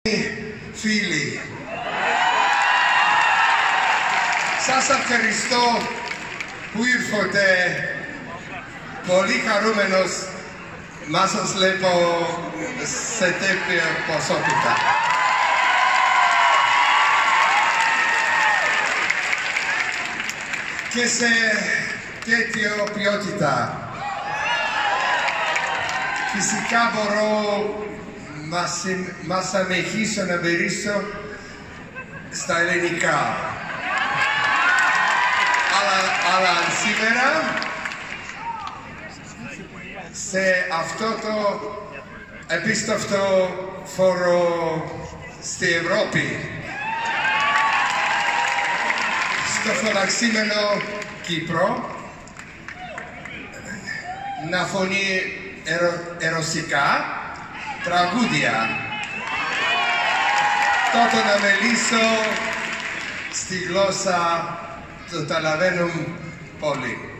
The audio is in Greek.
Φίλοι, σας ευχαριστώ που ήρθατε. Πολύ χαρούμενος να σας βλέπω σε τέτοια ποσότητα. Και σε τέτοια ποιότητα. Φυσικά μπορώ να συνεχίσω να μιλήσω στα ελληνικά. Αλλά σήμερα, σε αυτό το επίστευτο φόρο στη Ευρώπη, στο φωναξίμενο Κύπρο, να φωνεί ερωσικά τραγούδια. Τότε να μιλήσω στη γλώσσα του καταλαβαίνουν πολύ.